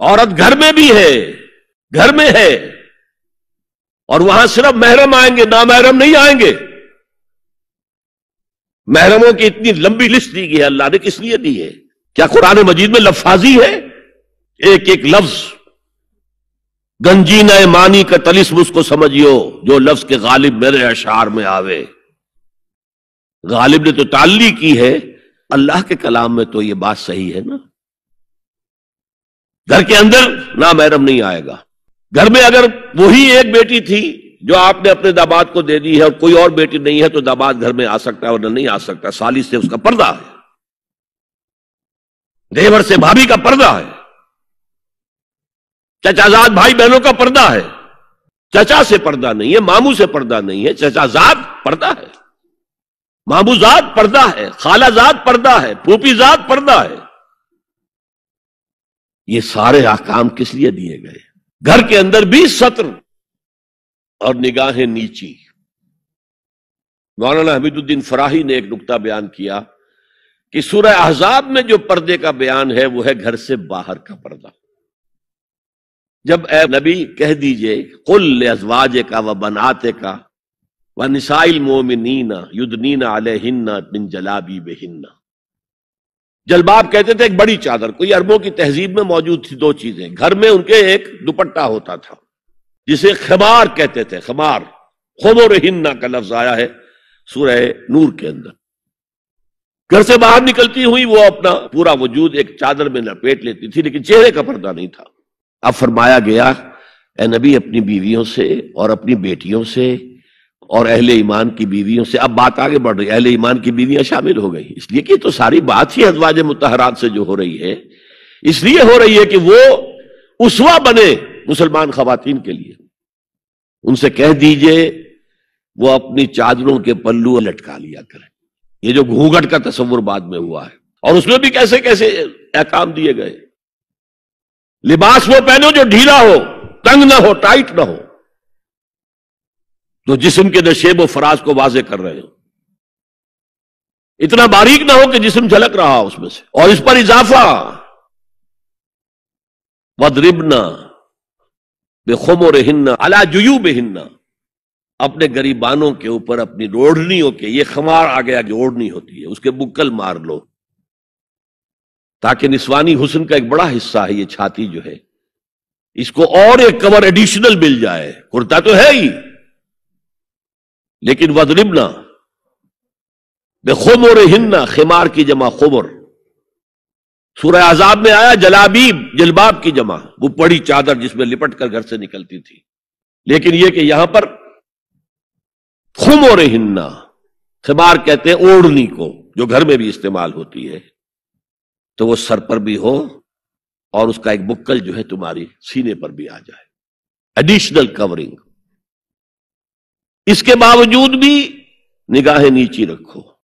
عورت گھر میں بھی ہے، گھر میں ہے، اور وہاں صرف محرم آئیں گے، نامحرم نہیں آئیں گے۔ محرموں کی اتنی لمبی لسٹ دی گئی ہے، اللہ نے کس لیے دی ہے؟ کیا قرآن مجید میں لفاظی ہے؟ ایک ایک لفظ گنجینہ معنی کا طلسم اس کو سمجھیو، جو لفظ کے غالب میرے اشعار میں آوے۔ غالب نے تو تعلی کی ہے، اللہ کے کلام میں تو یہ بات صحیح ہے نا۔ گھر کے اندر نامحرم نہیں آئے گا۔ گھر میں اگر وہی ایک بیٹی تھی جو آپ نے اپنے داماد کو دے دی ہے اور کوئی اور بیٹی نہیں ہے تو داماد گھر میں آ سکتا ہے اور نہیں آ سکتا، سالی سے اس کا پردہ ہے، دیور سے بھابھی کا پردہ ہے، چچا زاد بھائی بہنوں کا پردہ ہے۔ چچا سے پردہ نہیں ہے، ماموں سے پردہ نہیں ہے، چچا زاد پردہ ہے، ماموں زاد پردہ ہے، خالہ زاد پردہ ہے، پھوپھی زاد پردہ ہے۔ یہ سارے احکام کس لیے دیے گئے؟ گھر کے اندر بھی ستر اور نگاہیں نیچی۔ مولانا حمید الدین فراہی نے ایک نکتہ بیان کیا کہ سورہ احزاب میں جو پردے کا بیان ہے وہ ہے گھر سے باہر کا پردہ۔ جب اے نبی کہہ دیجئے قل لازواجک و بناتک و نساء المؤمنین یدنین علیہن من جلابیبہن۔ جلباب کہتے تھے ایک بڑی چادر، کوئی عربوں کی تہذیب میں موجود تھی دو چیزیں، گھر میں ان کے ایک دوپٹہ ہوتا تھا جسے خمار کہتے تھے، خمار، خمرہن کا لفظ آیا ہے سورہ نور کے اندر۔ گھر سے باہر نکلتی ہوئی وہ اپنا پورا وجود ایک چادر میں لپیٹ لیتی تھی، لیکن چہرے کا پردہ نہیں تھا۔ اب فرمایا گیا اے نبی اپنی بیویوں سے اور اپنی بیٹیوں سے اور اہل ایمان کی بیویوں سے، اب بات آگے بڑھ رہی ہے، اہل ایمان کی بیویاں شامل ہو گئی، اس لیے کہ تو ساری بات ہی ازواج مطہرات سے جو ہو رہی ہے، اس لیے ہو رہی ہے کہ وہ اسوہ بنے مسلمان خواتین کے لیے۔ ان سے کہہ دیجئے وہ اپنی چادروں کے پلو لٹکا لیا کریں۔ یہ جو گھونگھٹ کا تصور بعد میں ہوا ہے، اور اس میں بھی کیسے کیسے احکام دیے گئے۔ لباس وہ پہنو جو ڈھیلا ہو، تنگ نہ ہو، ٹائٹ نہ ہو، جو جسم کے نشیب و فراز کو واضح کر رہے ہو، اتنا باریک نہ ہو کہ جسم جھلک رہا اس میں سے۔ اور اس پر اضافہ وَضْرِبْنَا بِخُمُرِهِنَّ عَلَى جُيُوبِهِنَّ، اپنے گریبانوں کے اوپر اپنی روڑنیوں کے، یہ خمار آ گیا کہ اوڑھنی ہوتی ہے، اس کے بکل مار لو، تاکہ نسوانی حسن کا ایک بڑا حصہ ہے یہ چھاتی جو ہے، اس کو اور ایک کور ایڈیشنل مل جائے۔ کرتا تو ہے ہی، لیکن وَضْرِبْنَا بِخُمُرِهِنَّ، خمار کی جمع خمر۔ سورہ احزاب میں آیا جلابیب، جلباب کی جمع، وہ بڑی چادر جس میں لپٹ کر گھر سے نکلتی تھی، لیکن یہ کہ یہاں پر خمرہن، خمار کہتے ہیں اوڑھنی کو، جو گھر میں بھی استعمال ہوتی ہے، تو وہ سر پر بھی ہو اور اس کا ایک بکل جو ہے تمہاری سینے پر بھی آ جائے، ایڈیشنل کورنگ۔ اس کے باوجود بھی نگاہیں نیچی رکھو۔